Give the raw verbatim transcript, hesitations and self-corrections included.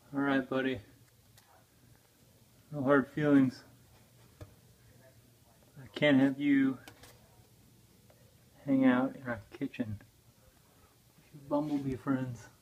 Alright, buddy. No hard feelings. I can't have you hang out in our kitchen with your bumblebee friends.